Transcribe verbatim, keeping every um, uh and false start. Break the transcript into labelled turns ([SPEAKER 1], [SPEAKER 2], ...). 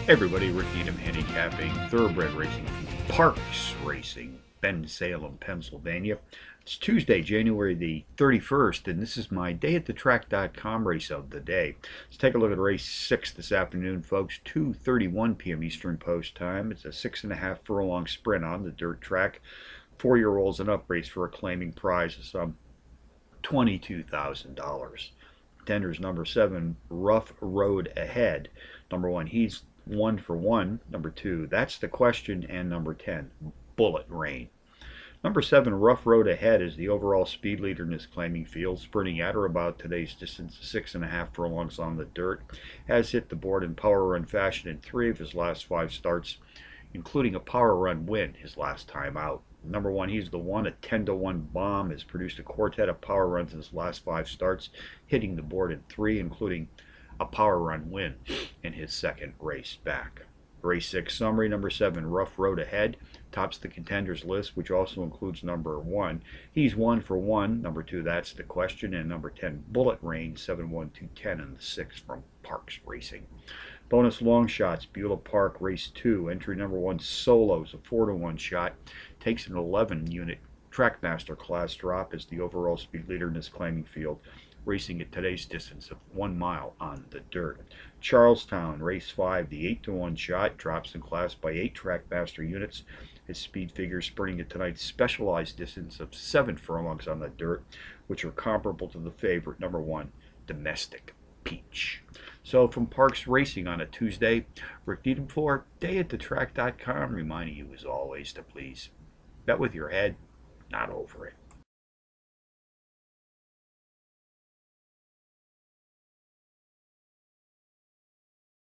[SPEAKER 1] Everybody, Rick Needham handicapping, thoroughbred racing, Parks Racing, Bensalem, Pennsylvania. It's Tuesday, January the thirty-first, and this is my day at the track dot com race of the day. Let's take a look at race six this afternoon, folks. two thirty-one p m Eastern Post Time. It's a six and a half furlong sprint on the dirt track. Four-year-olds and up race for a claiming prize of some twenty-two thousand dollars. Contenders number seven, Rough Road Ahead. Number one, he's one for one. Number two, That's the Question. And number ten, Bullet Rain. Number seven, Rough Road Ahead, is the overall speed leader in this claiming field, sprinting at or about today's distance, six and a half furlongs on the dirt. Has hit the board in power run fashion in three of his last five starts, including a power run win his last time out. Number one, he's the one. A ten to one bomb has produced a quartet of power runs in his last five starts, hitting the board in three, including a power run win in his second race back. Race six summary: number seven, Rough Road Ahead, tops the contenders list, which also includes number one, he's one for one. Number two, That's the Question. And number ten, Bullet Rain, seven one two ten, and the six from Parks Racing. Bonus long shots: Beulah Park, race two, entry number one, Solos, a four to one shot, takes an eleven unit Trackmaster class drop as the overall speed leader in this claiming field, racing at today's distance of one mile on the dirt. Charlestown, race five, the eight to one shot, drops in class by eight Trackmaster units. His speed figure sprinting at tonight's specialized distance of seven furlongs on the dirt, which are comparable to the favorite, number one, Domestic Peach. So from Parks Racing on a Tuesday, Rick Needham for day at the track dot com, reminding you as always to please bet with your head, not over it.